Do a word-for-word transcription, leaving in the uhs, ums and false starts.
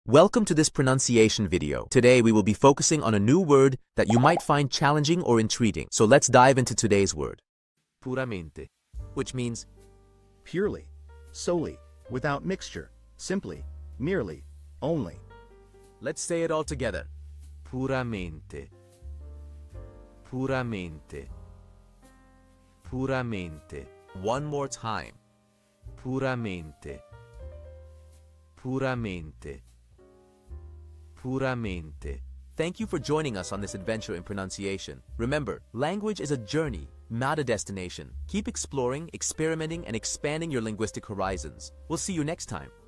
Welcome to this pronunciation video. Today we will be focusing on a new word that you might find challenging or intriguing. So let's dive into today's word. Puramente, which means purely, solely, without mixture, simply, merely, only. Let's say it all together. Puramente. Puramente. Puramente. One more time. Puramente. Puramente. Puramente. Thank you for joining us on this adventure in pronunciation. Remember, language is a journey, not a destination. Keep exploring, experimenting, and expanding your linguistic horizons. We'll see you next time.